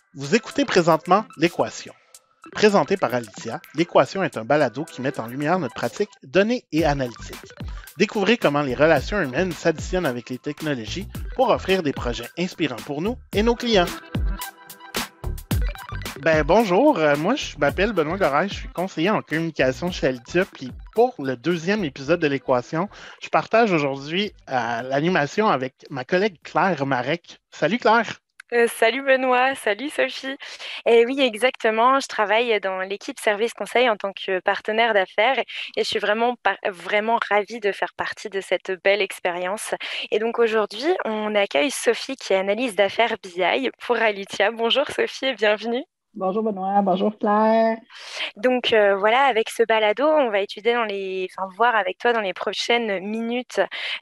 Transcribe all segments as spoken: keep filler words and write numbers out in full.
Vous écoutez présentement L'Équation. Présenté par Alicia, L'Équation est un balado qui met en lumière notre pratique donnée et analytique. Découvrez comment les relations humaines s'additionnent avec les technologies pour offrir des projets inspirants pour nous et nos clients. Ben bonjour, euh, moi je m'appelle Benoît Goraille, je suis conseiller en communication chez Alicia, puis pour le deuxième épisode de l'Équation, je partage aujourd'hui euh, l'animation avec ma collègue Claire Marek. Salut Claire! Euh, salut Benoît, salut Sophie. Et oui, exactement, je travaille dans l'équipe Service Conseil en tant que partenaire d'affaires et je suis vraiment, par- vraiment ravie de faire partie de cette belle expérience. Et donc aujourd'hui, on accueille Sophie qui est analyse d'affaires B I pour Alitia. Bonjour Sophie et bienvenue. Bonjour Benoît, bonjour Claire. Donc euh, voilà, avec ce balado, on va étudier dans les, enfin voir avec toi dans les prochaines minutes, euh,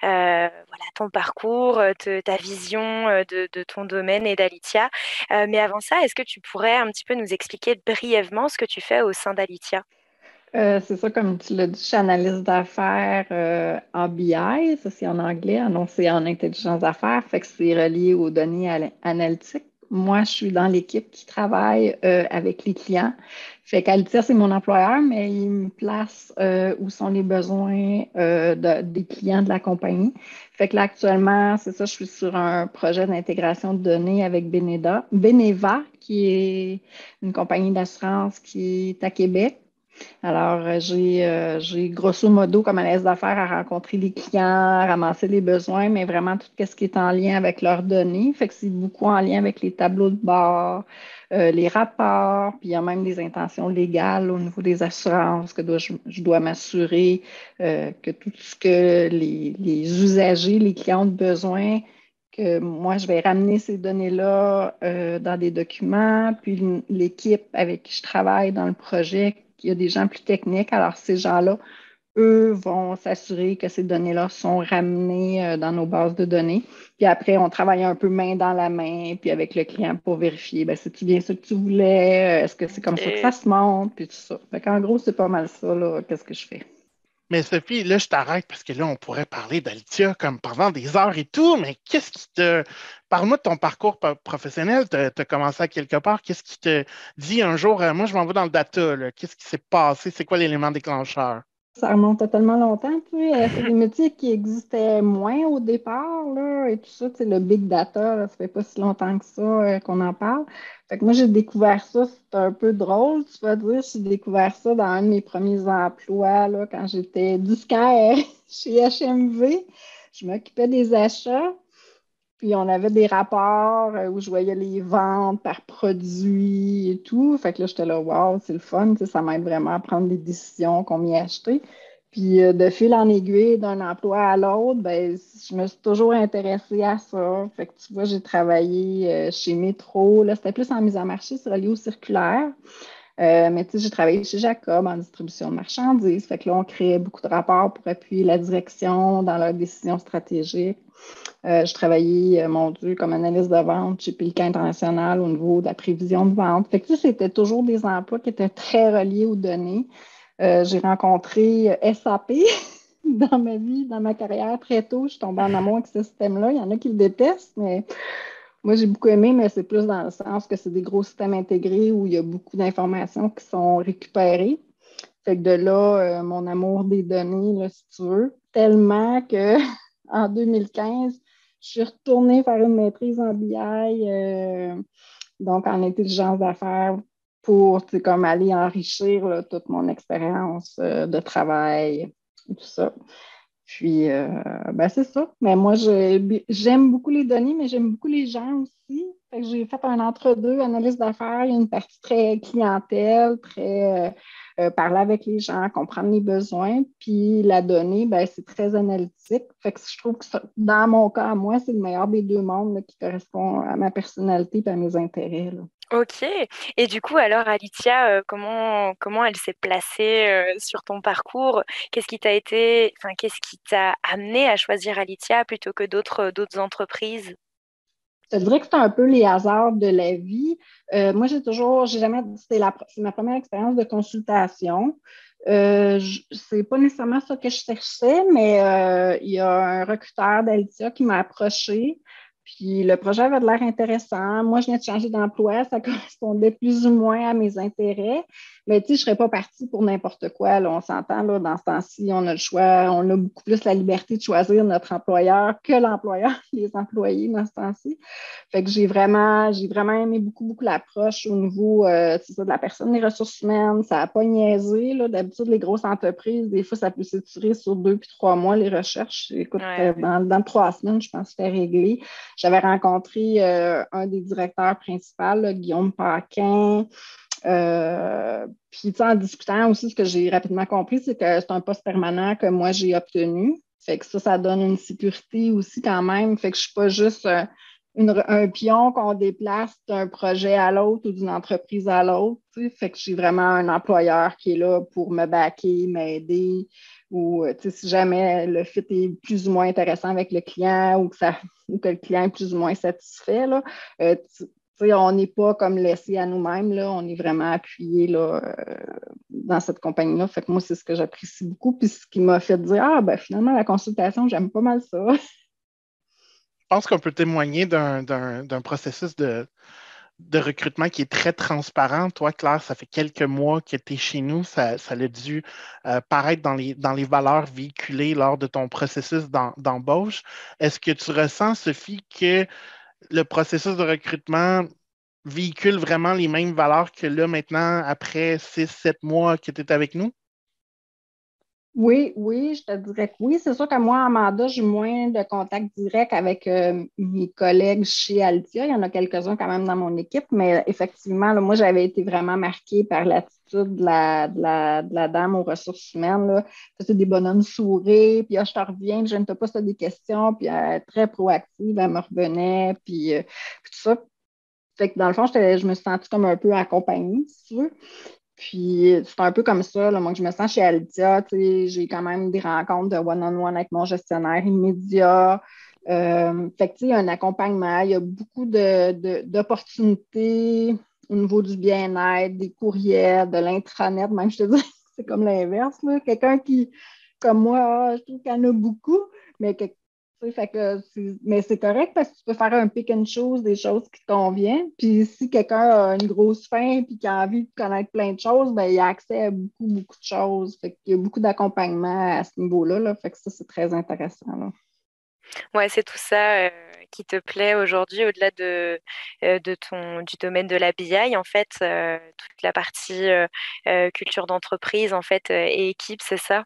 voilà ton parcours, euh, te- ta vision euh, de, de ton domaine et d'Alitia. Euh, mais avant ça, est-ce que tu pourrais un petit peu nous expliquer brièvement ce que tu fais au sein d'Alitia? Euh, c'est ça, comme tu l'as dit, je suis analyste d'affaires euh, en B I, ça c'est en anglais, annoncé en intelligence d'affaires, fait que c'est relié aux données al- analytiques. Moi, je suis dans l'équipe qui travaille euh, avec les clients. Fait qu'Altia, c'est mon employeur, mais il me place euh, où sont les besoins euh, de- des clients de la compagnie. Fait que là, actuellement, c'est ça, je suis sur un projet d'intégration de données avec Beneda, Beneva, qui est une compagnie d'assurance qui est à Québec. Alors, euh, j'ai, euh, j'ai grosso modo comme analyse d'affaires à rencontrer les clients, à ramasser les besoins, mais vraiment tout ce qui est en lien avec leurs données. Fait que c'est beaucoup en lien avec les tableaux de bord, euh, les rapports, puis il y a même des intentions légales au niveau des assurances que dois- je, je dois m'assurer euh, que tout ce que les, les usagers, les clients ont besoin, que moi, je vais ramener ces données-là euh, dans des documents, puis l'équipe avec qui je travaille dans le projet, il y a des gens plus techniques. Alors, ces gens-là, eux, vont s'assurer que ces données-là sont ramenées euh, dans nos bases de données. Puis après, on travaille un peu main dans la main, puis avec le client pour vérifier, ben, c'est-tu bien ça que tu voulais? Est-ce que c'est comme ça que ça Ok. se monte? Puis tout ça. Fait qu'en gros, c'est pas mal ça, là, qu'est-ce que je fais. Mais Sophie, là, je t'arrête parce que là, on pourrait parler d'Altia comme pendant des heures et tout, mais qu'est-ce qui te... Parle-moi de ton parcours po- professionnel. Tu as commencé à quelque part. Qu'est-ce qui te dit un jour, euh, moi, je m'en vais dans le data, là. Qu'est-ce qui s'est passé? C'est quoi l'élément déclencheur? Ça remonte à tellement longtemps, tu sais. euh, C'est des métiers qui existaient moins au départ, là, et tout ça, tu sais, le big data, là, ça fait pas si longtemps que ça euh, qu'on en parle. Fait que moi, j'ai découvert ça, c'est un peu drôle, tu vas dire, j'ai découvert ça dans un de mes premiers emplois, là, quand j'étais disquaire chez H M V. Je m'occupais des achats. Puis on avait des rapports euh, où je voyais les ventes par produit et tout. Fait que là, j'étais là, wow, c'est le fun, tu sais, ça m'aide vraiment à prendre des décisions, combien acheter. Puis euh, de fil en aiguille, d'un emploi à l'autre, ben, je me suis toujours intéressée à ça. Fait que tu vois, j'ai travaillé euh, chez Métro. Là, c'était plus en mise en marché, c'est relié au circulaire. Euh, mais tu sais, j'ai travaillé chez Jacob en distribution de marchandises. Fait que là, on créait beaucoup de rapports pour appuyer la direction dans leurs décisions stratégiques. Euh, je travaillais, euh, mon Dieu, comme analyste de vente chez Pilca International au niveau de la prévision de vente. Fait que ça, c'était toujours des emplois qui étaient très reliés aux données. Euh, j'ai rencontré euh, S A P dans ma vie, dans ma carrière très tôt. Je suis tombée en amour avec ce système-là. Il y en a qui le détestent, mais moi, j'ai beaucoup aimé, mais c'est plus dans le sens que c'est des gros systèmes intégrés où il y a beaucoup d'informations qui sont récupérées. Fait que de là, euh, mon amour des données, là, si tu veux, tellement que en deux mille quinze, je suis retournée faire une maîtrise en B I, euh, donc en intelligence d'affaires, pour tu sais, comme aller enrichir là, toute mon expérience euh, de travail et tout ça. Puis, euh, ben, c'est ça. Mais moi, je- j'aime beaucoup les données, mais j'aime beaucoup les gens aussi. Fait que j'ai fait un entre-deux, analyse d'affaires. Il y a une partie très clientèle, très euh, euh, parler avec les gens, comprendre les besoins. Puis la donnée, ben, c'est très analytique. Fait que je trouve que ça- dans mon cas, à moi, c'est le meilleur des deux mondes là, qui correspond à ma personnalité et à mes intérêts, là. Ok. Et du coup, alors Alicia, euh, comment, comment elle s'est placée euh, sur ton parcours? Qu'est-ce qui t'a été, enfin, qu'est-ce qui t'a amené à choisir Alicia plutôt que d'autres d'autres entreprises? Je te dirais que c'est un peu les hasards de la vie. Euh, moi, j'ai toujours, j'ai jamais, c'est la, c'est ma première expérience de consultation. Euh, je- c'est pas nécessairement ça que je cherchais, mais euh, il y a un recruteur d'Altia qui m'a approché Puis le projet avait de l'air intéressant. Moi, je venais de changer d'emploi, ça correspondait plus ou moins à mes intérêts. Mais tu sais, je ne serais pas partie pour n'importe quoi. Là, on s'entend, là, dans ce temps-ci, on a le choix, on a beaucoup plus la liberté de choisir notre employeur que l'employeur, les employés dans ce temps-ci. Fait que j'ai vraiment, j'ai vraiment aimé beaucoup, beaucoup l'approche au niveau euh, c'est ça, de la personne des ressources humaines. Ça n'a pas niaisé. Là. D'habitude, les grosses entreprises, des fois, ça peut s'étirer sur deux puis trois mois, les recherches. Écoute, Ouais. dans, dans trois semaines, je pense que c'était réglé. J'avais rencontré euh, un des directeurs principaux, là, Guillaume Paquin. Euh, puis, en discutant aussi, ce que j'ai rapidement compris, c'est que c'est un poste permanent que moi, j'ai obtenu. Fait que ça, ça donne une sécurité aussi quand même. Fait que je ne suis pas juste euh, une, un pion qu'on déplace d'un projet à l'autre ou d'une entreprise à l'autre. T'sais. Fait que j'ai vraiment un employeur qui est là pour me backer, m'aider. Ou si jamais le fit est plus ou moins intéressant avec le client ou que, ça, ou que le client est plus ou moins satisfait, là, euh, T'sais, on n'est pas comme laissé à nous-mêmes, là, on est vraiment appuyé là, euh, dans cette compagnie-là. Fait que moi, c'est ce que j'apprécie beaucoup. Puis ce qui m'a fait dire Ah, ben finalement, la consultation, j'aime pas mal ça. Je pense qu'on peut témoigner d'un, d'un, d'un processus de, de recrutement qui est très transparent. Toi, Claire, ça fait quelques mois que tu es chez nous. Ça, ça a dû euh, paraître dans les, dans les valeurs véhiculées lors de ton processus d'em- d'embauche. Est-ce que tu ressens, Sophie, que le processus de recrutement véhicule vraiment les mêmes valeurs que là, maintenant, après six, sept mois que tu es avec nous? Oui, oui, je te dirais que oui. C'est sûr que moi, en mandat, j'ai moins de contact direct avec euh, mes collègues chez Altia. Il y en a quelques-uns quand même dans mon équipe, mais effectivement, là, moi, j'avais été vraiment marquée par l'attitude de la, de la, de la dame aux ressources humaines. Là. C'est des bonhommes sourires, puis ah, je te reviens, je ne te pas si tu as des questions, puis elle est très proactive, elle me revenait, puis, euh, puis tout ça. Fait que dans le fond, je me suis sentie comme un peu accompagnée, si tu veux. Puis c'est un peu comme ça, là, moi, que je me sens chez Altia. J'ai quand même des rencontres de one-on-one avec mon gestionnaire immédiat. Euh, fait que, tu sais, il y a un accompagnement, il y a beaucoup de, de, d'opportunités au niveau du bien-être, des courriels, de l'intranet, même je te dis, c'est comme l'inverse. Là. Quelqu'un qui, comme moi, ah, je trouve qu'il y en a beaucoup, mais que, fait que c'est, mais c'est correct parce que tu peux faire un pick and choose des choses qui te conviennent. Puis si quelqu'un a une grosse faim et qui a envie de connaître plein de choses, ben, il a accès à beaucoup, beaucoup de choses. Fait qu'il y a beaucoup d'accompagnement à ce niveau-là. Là. Fait que ça, c'est très intéressant. Là. Ouais, c'est tout ça euh, qui te plaît aujourd'hui, au-delà de, euh, de ton, du domaine de la B I, en fait, euh, toute la partie euh, euh, culture d'entreprise, en fait, euh, et équipe, c'est ça?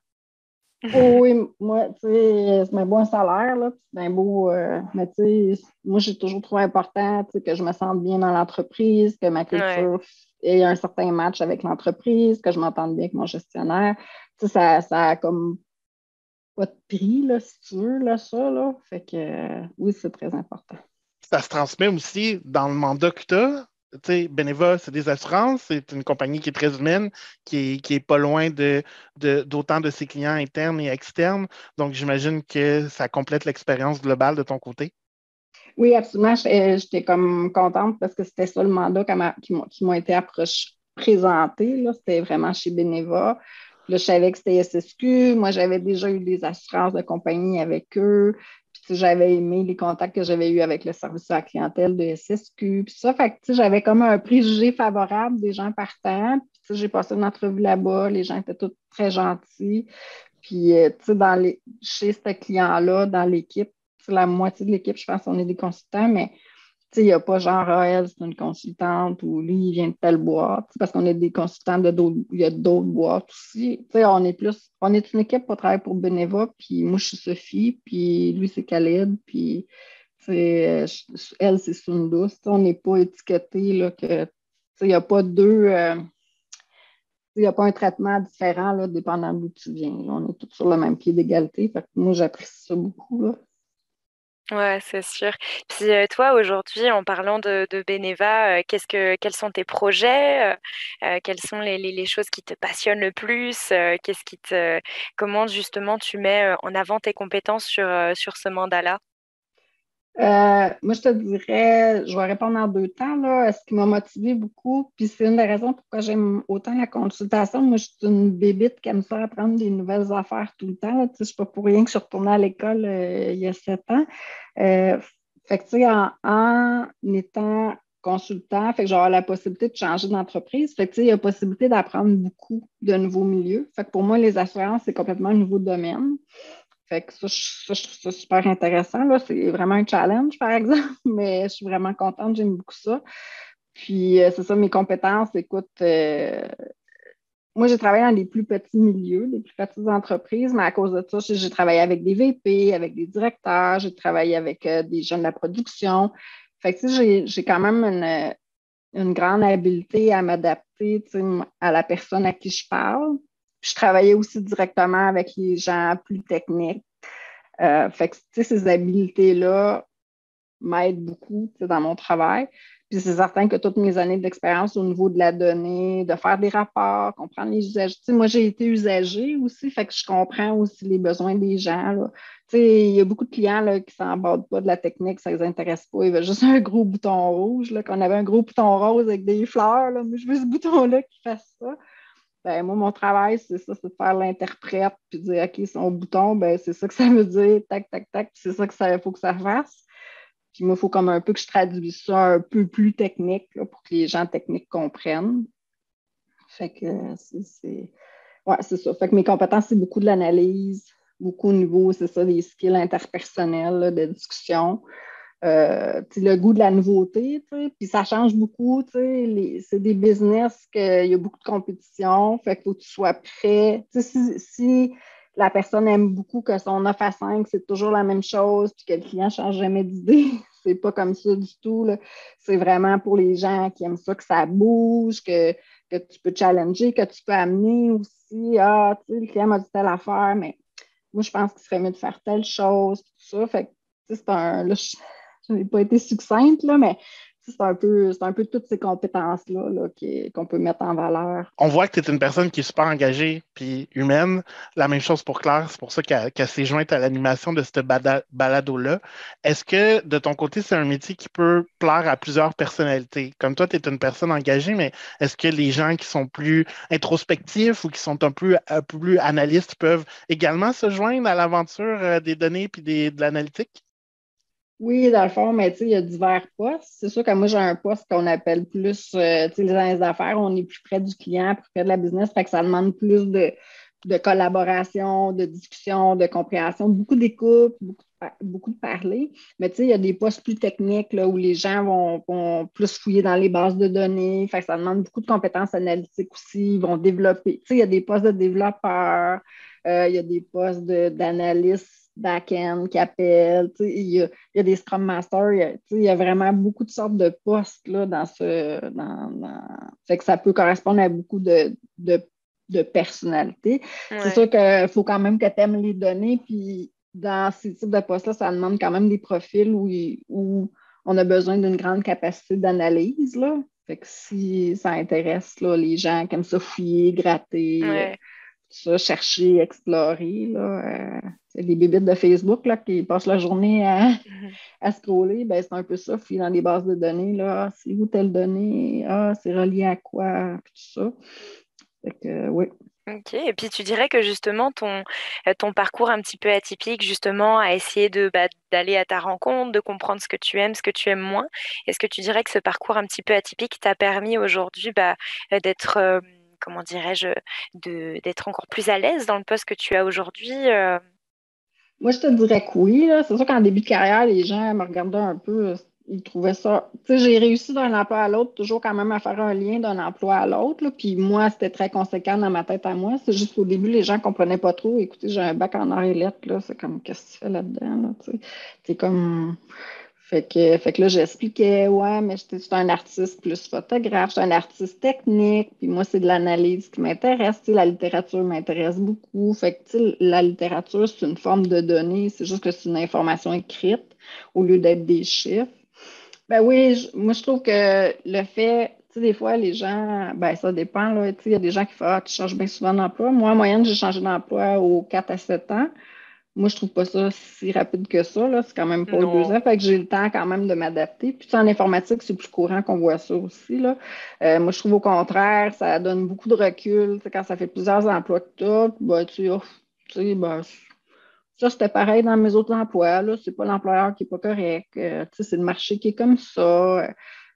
Oh, oui, moi, tu sais, c'est un bon salaire, là, puis c'est un beau, euh, mais tu sais, moi, j'ai toujours trouvé important, tu sais, que je me sente bien dans l'entreprise, que ma Ouais. culture ait un certain match avec l'entreprise, que je m'entende bien avec mon gestionnaire. Tu sais, ça, ça a comme pas de prix, là, si tu veux, là, ça, là. Fait que, euh, oui, c'est très important. Ça se transmet aussi dans le mandat que tu as. Tu sais, Beneva, c'est des assurances, c'est une compagnie qui est très humaine, qui est, qui est pas loin de, de- d'autant de ses clients internes et externes. Donc, j'imagine que ça complète l'expérience globale de ton côté. Oui, absolument. J'étais j'étais comme contente parce que c'était ça le mandat qui m'a- qui m'a qui m'ont été approche, présenté. Là. C'était vraiment chez Beneva. Là, je savais que c'était S S Q. Moi, j'avais déjà eu des assurances de compagnie avec eux. Puis, tu sais, j'avais aimé les contacts que j'avais eus avec le service à la clientèle de S S Q. Puis ça, fait que, tu sais, j'avais comme un préjugé favorable des gens partants. Puis, tu sais, j'ai passé une entrevue là-bas. Les gens étaient tous très gentils. Puis, euh, tu sais, dans les, chez ce client-là, dans l'équipe, c'est la moitié de l'équipe, je pense qu'on est des consultants, mais il n'y a pas genre, ah, elle, c'est une consultante ou lui, il vient de telle boîte, parce qu'on est des consultants de d'autres, il y a d'autres boîtes aussi. T'sais, on est plus, on est une équipe pour travailler pour Beneva, puis moi, je suis Sophie, puis lui, c'est Khaled, puis t'sais, je- elle, c'est Sundus. On n'est pas étiqueté, là, que, il n'y a pas deux. euh, il n'y a pas un traitement différent là, dépendant d'où tu viens. Là. On est tous sur le même pied d'égalité. Fait que moi, j'apprécie ça beaucoup. Là. Ouais, c'est sûr. Puis euh, toi, aujourd'hui, en parlant de, de Beneva, euh, qu'est-ce que, quels sont tes projets? Euh, euh, quelles sont les, les, les choses qui te passionnent le plus? Euh, qu'est-ce qui te, comment justement tu mets euh, en avant tes compétences sur, euh, sur ce mandat-là? Euh, moi, je te dirais, je vais répondre en deux temps. Là. Ce qui m'a motivé beaucoup, puis c'est une des raisons pourquoi j'aime autant la consultation. Moi, je suis une bébite qui aime ça apprendre des nouvelles affaires tout le temps. Là. Tu sais, je ne suis pas pour rien que je suis retournée à l'école euh, il y a sept ans. Euh, Fait que, tu sais, en, en étant consultant, fait que j'aurai la possibilité de changer d'entreprise. Fait que, tu sais, il y a possibilité d'apprendre beaucoup de nouveaux milieux. Fait que pour moi, les assurances, c'est complètement un nouveau domaine. Fait que ça, je, ça, je trouve ça super intéressant, là. C'est vraiment un challenge, par exemple, mais je suis vraiment contente, j'aime beaucoup ça. Puis, euh, c'est ça, mes compétences, écoute, euh, moi, j'ai travaillé dans des plus petits milieux, des plus petites entreprises, mais à cause de ça, j'ai j'ai travaillé avec des V P, avec des directeurs, j'ai travaillé avec euh, des gens de la production. Fait que, tu sais, j'ai j'ai quand même une, une grande habileté à m'adapter, tu sais, à la personne à qui je parle. Puis je travaillais aussi directement avec les gens plus techniques. Euh, fait que, tu sais, ces habiletés-là m'aident beaucoup, tu sais, dans mon travail. Puis c'est certain que toutes mes années d'expérience au niveau de la donnée, de faire des rapports, comprendre les usages. Tu sais, moi, j'ai été usagée aussi, fait que je comprends aussi les besoins des gens, là. Tu sais, il y a beaucoup de clients là, qui ne s'embêtent pas de la technique, ça ne les intéresse pas. Ils veulent juste un gros bouton rouge, là, qu'on avait un gros bouton rose avec des fleurs, là, mais je veux ce bouton-là qui fasse ça. Ben, moi, mon travail, c'est ça, c'est de faire l'interprète, puis de dire, OK, son bouton, ben, c'est ça que ça veut dire, tac, tac, tac, puis c'est ça qu'il faut que ça fasse. Puis moi, il faut comme un peu que je traduise ça un peu plus technique là, pour que les gens techniques comprennent. Fait que c'est, c'est... Ouais, c'est ça. Fait que mes compétences, c'est beaucoup de l'analyse, beaucoup au niveau, c'est ça, des skills interpersonnels, là, de discussion. Euh, le goût de la nouveauté, puis ça change beaucoup. Les, c'est des business qu'il y a beaucoup de compétition, fait qu'il faut que tu sois prêt. Si, si la personne aime beaucoup que son neuf à cinq, c'est toujours la même chose, puis que le client ne change jamais d'idée, c'est pas comme ça du tout. Là. C'est vraiment pour les gens qui aiment ça, que ça bouge, que, que tu peux challenger, que tu peux amener aussi. Ah, tu sais, le client m'a dit telle affaire, mais moi, je pense qu'il serait mieux de faire telle chose, tout ça. Fait que, c'est un. Là, je, je n'ai pas été succincte, là, mais c'est un peu, c'est un peu toutes ces compétences-là là, qui, qu'on peut mettre en valeur. On voit que tu es une personne qui est super engagée puis humaine. La même chose pour Claire, c'est pour ça qu'elle, qu'elle s'est jointe à l'animation de ce bada- balado-là. Est-ce que de ton côté, c'est un métier qui peut plaire à plusieurs personnalités? Comme toi, tu es une personne engagée, mais est-ce que les gens qui sont plus introspectifs ou qui sont un peu, un peu plus analystes peuvent également se joindre à l'aventure euh, des données puis des, de l'analytique? Oui, dans le fond, mais tu sais, il y a divers postes. C'est sûr que moi, j'ai un poste qu'on appelle plus, euh, tu sais, les analystes d'affaires, on est plus près du client, plus près de la business, fait que ça demande plus de, de collaboration, de discussion, de compréhension, beaucoup d'écoute, beaucoup, de par- beaucoup de parler. Mais tu sais, il y a des postes plus techniques là, où les gens vont, vont plus fouiller dans les bases de données, fait que ça demande beaucoup de compétences analytiques aussi, ils vont développer. Tu sais, il y a des postes de développeurs, euh, il y a des postes de- d'analystes back-end qui appellent, tu sais, il y a il y a des Scrum Masters, il y a, il y a vraiment beaucoup de sortes de postes là, dans ce. Dans, dans... Fait que ça peut correspondre à beaucoup de, de, de personnalités. Ouais. C'est sûr qu'il faut quand même que tu aimes les données, puis dans ces types de postes-là, ça demande quand même des profils où, où on a besoin d'une grande capacité d'analyse. Là. Fait que si ça intéresse là, les gens qui aiment ça fouiller, gratter, ouais. Ça, chercher, explorer. Là, euh, c'est des bébites de Facebook là, qui passent la journée à, mm-hmm. à scroller. Ben, c'est un peu ça, fouiller dans des bases de données. Là. Ah, c'est où telle donnée? Ah, c'est relié à quoi? Puis tout ça. Fait que, euh, oui. Ok, et puis tu dirais que justement ton, ton parcours un petit peu atypique, justement, à essayer de, bah, d'aller à ta rencontre, de comprendre ce que tu aimes, ce que tu aimes moins. Est-ce que tu dirais que ce parcours un petit peu atypique t'a permis aujourd'hui bah, d'être, euh, comment dirais-je, de, d'être encore plus à l'aise dans le poste que tu as aujourd'hui euh... Moi, je te dirais que oui. Là. C'est sûr qu'en début de carrière, les gens me regardaient un peu, ils trouvaient ça. Tu sais, j'ai réussi d'un emploi à l'autre, toujours quand même à faire un lien d'un emploi à l'autre. Là. Puis moi, c'était très conséquent dans ma tête à moi. C'est juste qu'au début, les gens ne comprenaient pas trop. Écoutez, j'ai un bac en arts et lettres, là. C'est comme, qu'est-ce que tu fais là-dedans? Là, tu sais? C'est comme. Fait que, fait que là, j'expliquais, ouais, mais je suis un artiste plus photographe, je suis un artiste technique, puis moi, c'est de l'analyse qui m'intéresse. Tu sais, la littérature m'intéresse beaucoup. Fait que, tu sais, la littérature, c'est une forme de données, c'est juste que c'est une information écrite au lieu d'être des chiffres. Ben oui, je, moi, je trouve que le fait, tu sais, des fois, les gens, ben ça dépend, là, tu sais, il y a des gens qui font, ah, tu changes bien souvent d'emploi. Moi, en moyenne, j'ai changé d'emploi aux quatre à sept ans. Moi, je trouve pas ça si rapide que ça. Là. C'est quand même pas non. deux ans. Fait que j'ai le temps quand même de m'adapter. Puis en informatique, c'est plus courant qu'on voit ça aussi. Là. Euh, moi, je trouve au contraire, ça donne beaucoup de recul. Tu sais, quand ça fait plusieurs emplois que tu as, ben, tu, oh, tu sais, ben, ça, c'était pareil dans mes autres emplois. Là, c'est pas l'employeur qui est pas correct. Euh, tu sais, c'est le marché qui est comme ça.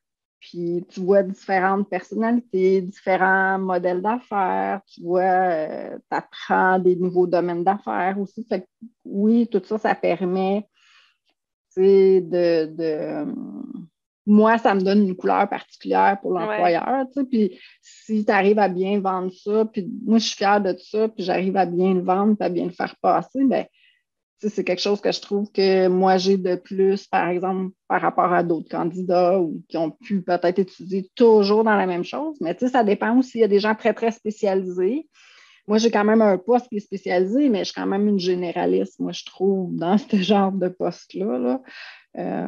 Puis tu vois différentes personnalités, différents modèles d'affaires, tu vois, tu apprends des nouveaux domaines d'affaires aussi. Fait que, oui, tout ça, ça permet tu sais, de, de. Moi, ça me donne une couleur particulière pour Ouais. l'employeur. Tu sais, puis si tu arrives à bien vendre ça, puis moi, je suis fière de ça, puis j'arrive à bien le vendre, puis à bien le faire passer, bien, tu sais, c'est quelque chose que je trouve que moi, j'ai de plus, par exemple, par rapport à d'autres candidats ou qui ont pu peut-être étudier toujours dans la même chose. Mais tu sais, ça dépend aussi. Il y a des gens très, très spécialisés. Moi, j'ai quand même un poste qui est spécialisé, mais je suis quand même une généraliste, moi, je trouve, dans ce genre de poste-là. Là. Euh,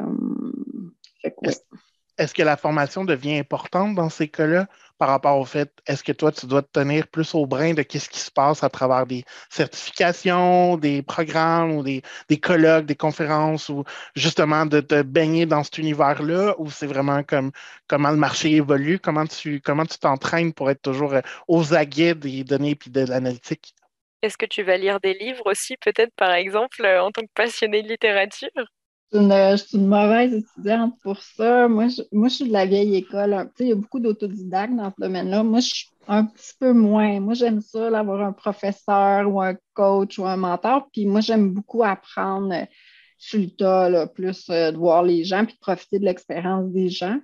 fait que, ouais. Est-ce, est-ce que la formation devient importante dans ces cas-là par rapport au fait, est-ce que toi, tu dois te tenir plus au brin de qu'est-ce qui se passe à travers des certifications, des programmes ou des, des colloques, des conférences ou justement de te baigner dans cet univers-là ou c'est vraiment comme comment le marché évolue, comment tu comment tu t'entraînes pour être toujours euh, aux aguets des données et de l'analytique? Est-ce que tu vas lire des livres aussi, peut-être, par exemple, euh, en tant que passionné de littérature? Je suis une, je suis une mauvaise étudiante pour ça. Moi, je, moi, je suis de la vieille école. Tu sais, il y a beaucoup d'autodidactes dans ce domaine-là. Moi, je suis un petit peu moins. Moi, j'aime ça, là, avoir un professeur ou un coach ou un mentor. Puis moi, j'aime beaucoup apprendre euh, sur le tas, là, plus euh, de voir les gens puis de profiter de l'expérience des gens.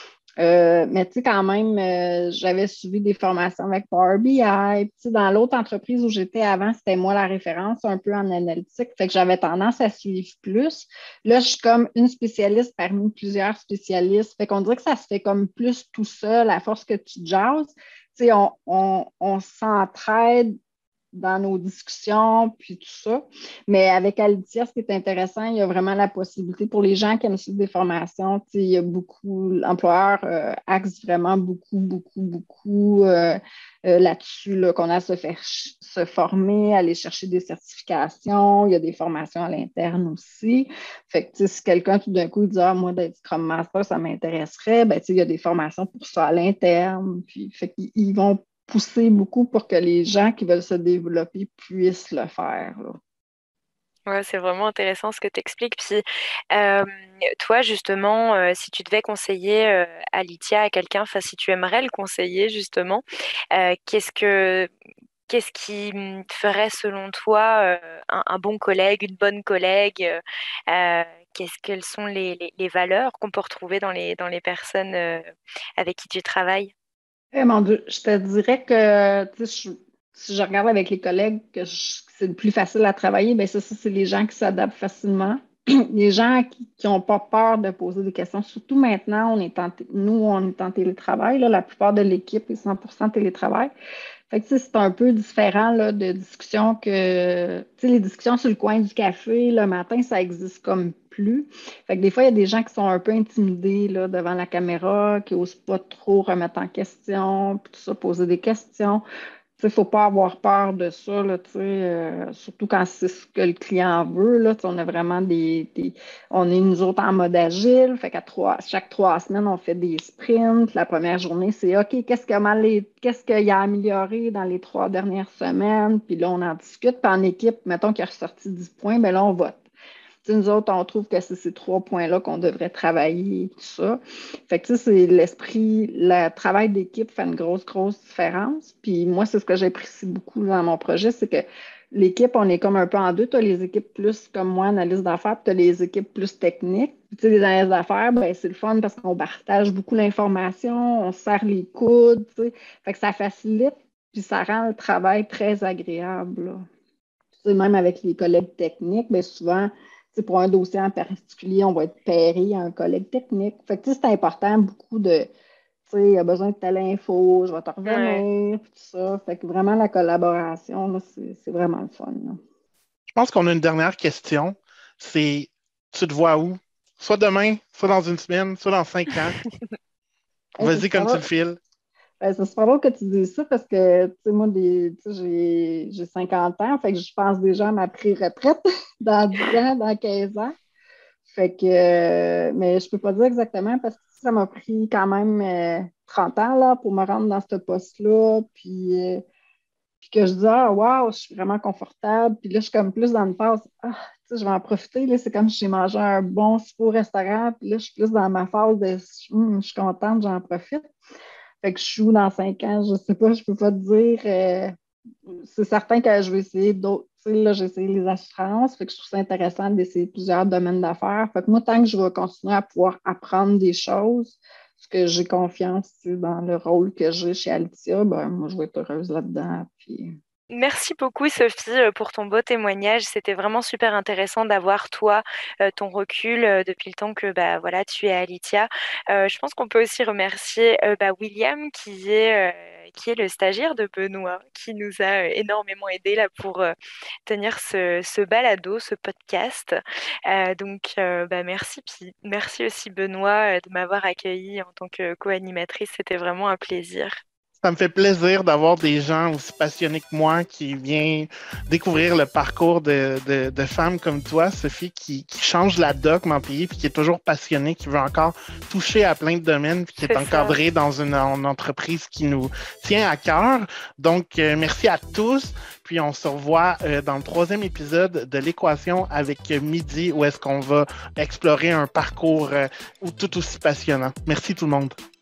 Euh, mais tu sais, quand même, euh, j'avais suivi des formations avec Power B I. Puis, tu sais, dans l'autre entreprise où j'étais avant, c'était moi la référence un peu en analytique. Fait que j'avais tendance à suivre plus. Là, je suis comme une spécialiste parmi plusieurs spécialistes. Fait qu'on dirait que ça se fait comme plus tout seul à force que tu jases. Tu sais, on, on, on s'entraide dans nos discussions, puis tout ça. Mais avec Alitia, ce qui est intéressant, il y a vraiment la possibilité pour les gens qui aiment suivre des formations. Tu sais, il y a beaucoup, l'employeur euh, axe vraiment beaucoup, beaucoup, beaucoup euh, euh, là-dessus, là, qu'on a à se faire se former, aller chercher des certifications. Il y a des formations à l'interne aussi. Fait que, tu sais, si quelqu'un tout d'un coup il dit ah, moi, d'être Scrum Master, ça m'intéresserait, ben, tu sais, il y a des formations pour ça à l'interne. Puis, fait qu'ils vont pousser beaucoup pour que les gens qui veulent se développer puissent le faire. Là. Ouais, c'est vraiment intéressant ce que tu expliques. Puis, euh, toi, justement, euh, si tu devais conseiller euh, Alitia à quelqu'un, enfin, si tu aimerais le conseiller, justement, euh, qu'est-ce que, qu'est-ce qui hum, ferait, selon toi, euh, un, un bon collègue, une bonne collègue? euh, euh, qu'est-ce, quelles sont les, les, les valeurs qu'on peut retrouver dans les, dans les personnes euh, avec qui tu travailles? Eh, mon Dieu, je te dirais que tu sais, je- si je regarde avec les collègues que, je- que c'est le plus facile à travailler, bien ça, ça c'est les gens qui s'adaptent facilement. Les gens qui n'ont pas peur de poser des questions. Surtout maintenant, on est en, t- nous, on est en télétravail. Là, la plupart de l'équipe est cent pour cent télétravail. Fait que, tu sais, c'est un peu différent là, de discussions que, tu sais, les discussions sur le coin du café le matin, ça existe comme plus. Fait que des fois, il y a des gens qui sont un peu intimidés là, devant la caméra, qui n'osent pas trop remettre en question, puis tout ça, poser des questions. Il ne faut pas avoir peur de ça, là, tu sais, euh, surtout quand c'est ce que le client veut. Là, tu sais, on a vraiment des, des- On est nous autres en mode agile, fait qu'à trois, chaque trois semaines, on fait des sprints. La première journée, c'est OK, qu'est-ce que mal les- qu'est-ce qu'il y a amélioré dans les trois dernières semaines? Puis là, on en discute. Puis en équipe, mettons qu'il a ressorti dix points, bien là, on vote. Tu sais, nous autres, on trouve que c'est ces trois points-là qu'on devrait travailler, tout ça. Fait que, tu sais, c'est l'esprit, le travail d'équipe fait une grosse, grosse différence. Puis moi, c'est ce que j'apprécie beaucoup dans mon projet, c'est que l'équipe, on est comme un peu en deux. Tu as les équipes plus comme moi, analyse d'affaires, puis tu as les équipes plus techniques. Puis, tu sais, les analyses d'affaires, ben, c'est le fun parce qu'on partage beaucoup l'information, on se serre les coudes, tu sais. Fait que ça facilite, puis ça rend le travail très agréable, là. Tu sais, même avec les collègues techniques, bien souvent, tu sais, pour un dossier en particulier, on va être pairé à un collègue technique. Fait que, tu sais, c'est important beaucoup de, tu sais, il y a besoin de telle info, je vais te Ouais. revenir, puis tout ça. Fait que vraiment, la collaboration, là, c'est c'est vraiment le fun. Là. Je pense qu'on a une dernière question. C'est, tu te vois où? Soit demain, soit dans une semaine, soit dans cinq ans. Hey, c'est Vas-y super comme tu drôle. le files. Ben, c'est super drôle que tu dises ça parce que, tu sais, moi, des, tu sais, j'ai j'ai cinquante ans, fait que je pense déjà à ma pré-retraite dans dix ans, dans quinze ans. Fait que, euh, mais je peux pas dire exactement parce que ça m'a pris quand même euh, trente ans là, pour me rendre dans ce poste-là. Puis, euh, puis que je dis « Ah, wow, je suis vraiment confortable », puis là, je suis comme plus dans une phase « Ah, tu sais, je vais en profiter, là, c'est comme si j'ai mangé un bon super restaurant, puis là, je suis plus dans ma phase de Hum, je suis contente, j'en profite ». Fait que je suis où dans cinq ans, je sais pas, je peux pas te dire. Euh, c'est certain que je vais essayer d'autres. Tu sais, là, j'ai essayé les assurances, fait que je trouve ça intéressant d'essayer plusieurs domaines d'affaires. Fait que moi, tant que je vais continuer à pouvoir apprendre des choses, parce que j'ai confiance, tu sais, dans le rôle que j'ai chez Altia, ben moi, je vais être heureuse là-dedans. Puis... Merci beaucoup, Sophie, pour ton beau témoignage. C'était vraiment super intéressant d'avoir, toi, euh, ton recul euh, depuis le temps que bah, voilà, tu es à Alitia. Euh, je pense qu'on peut aussi remercier euh, bah, William, qui est, euh, qui est le stagiaire de Benoît, qui nous a euh, énormément aidé là, pour euh, tenir ce, ce balado, ce podcast. Euh, donc, euh, bah, merci. Puis merci aussi, Benoît, euh, de m'avoir accueillie en tant que co-animatrice. C'était vraiment un plaisir. Ça me fait plaisir d'avoir des gens aussi passionnés que moi qui viennent découvrir le parcours de, de, de femmes comme toi, Sophie, qui, qui change la doc en pays, puis qui est toujours passionnée, qui veut encore toucher à plein de domaines, puis qui est, est encadrée dans une, une entreprise qui nous tient à cœur. Donc, euh, merci à tous. Puis on se revoit euh, dans le troisième épisode de l'Équation avec Midi, où est-ce qu'on va explorer un parcours euh, tout aussi passionnant. Merci tout le monde.